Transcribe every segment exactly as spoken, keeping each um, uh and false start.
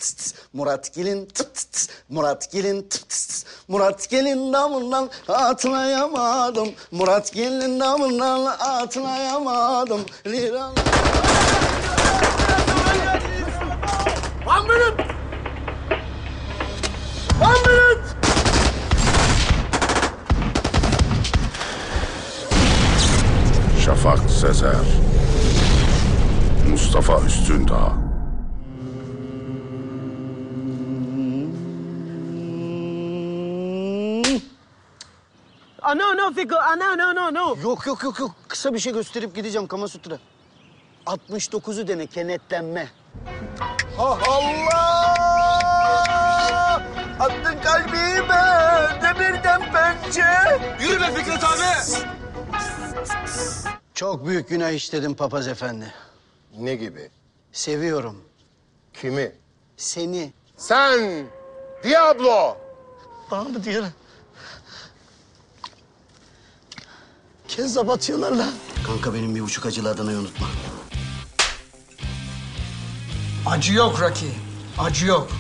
tıs tıs. Murat Gelin tıp tıs tıs. Murat Gelin tıp tıs tıs. Murat Gelin damından atlayamadım. Murat Gelin damından atlayamadım. Liran... One minute! One minute! Şafak Sezer, Mustafa Üstündağ. Ah, no, no, Fico. Ah, no, no, no, no. Yok yok yok yok. Kısa bir şey gösterip gideceğim Kamasutra. altmış dokuzu dene kenetlenme. Ah, Allah! Attın kalbime demirden pençe. Yürü be Fikret abi. Çok büyük günah işledim papaz efendi. Ne gibi? Seviyorum Kimi? seni. Sen! Diablo! Bana mı diyor? Keza batıyorlar lan. Kanka benim bir buçuk acılı Adana'yı unutma. Acı yok Rocky. Acı yok.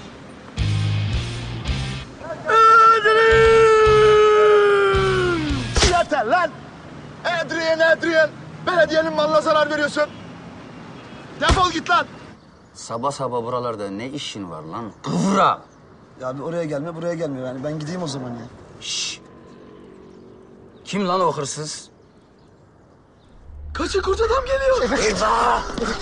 Yeter lan! Adrian, Adrian! Belediyenin malına zarar veriyorsun. Defol git lan! Sabah sabah buralarda ne işin var lan? Kıvra! Ya abi oraya gelme buraya gelme yani. Ben gideyim o zaman ya. Şşş! Kim lan o hırsız? Kaçın kurt adam geliyor. Eyvah!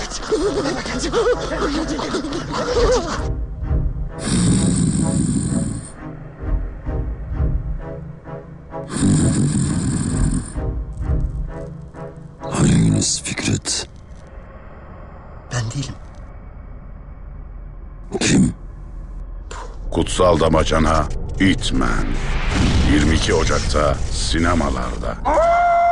Hanginiz Fikret? Ben değilim. Kim? Kutsal Damacana, Hitman. yirmi iki Ocak'ta sinemalarda.